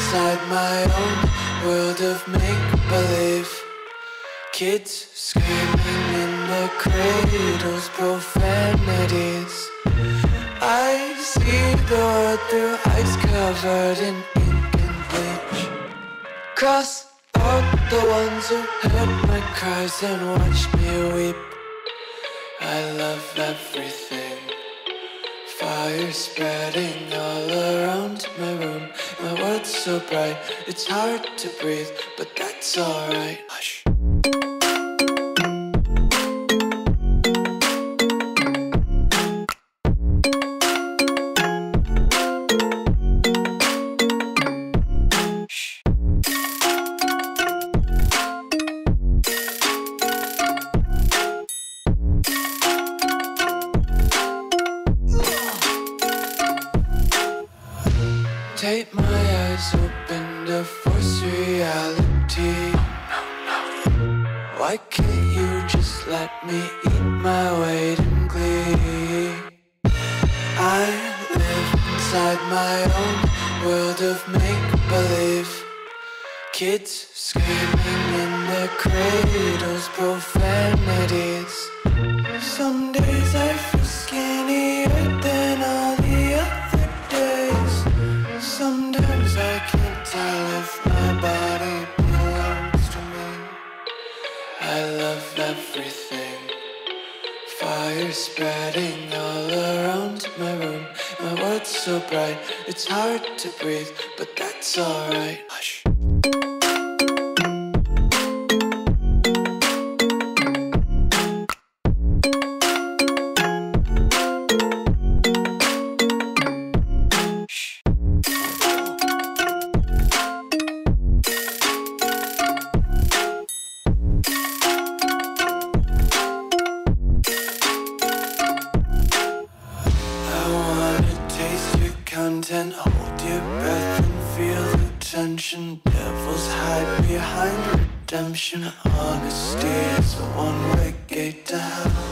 inside my own world of make-believe. Kids screaming in their cradles, profanities. I see the world through eyes covered in ink and bleach. Cross out the ones who heard my cries and watched me weep. I love everything. Fire spreading all around my room. My world's so bright, it's hard to breathe, but that's alright. Hush. Take my eyes open to force reality. Why can't you just let me eat my weight in glee? I live inside my own world of make-believe. Kids screaming in their cradles, profanities. Some days I feel skinnier than all the other days. Sometimes I can't tell if my body belongs to me. I love everything. Fire spreading all around my room. My world's so bright, it's hard to breathe, but that's alright. Hush. Content, hold your breath and feel the tension. Devils hide behind redemption. Honesty is a one-way gate to hell.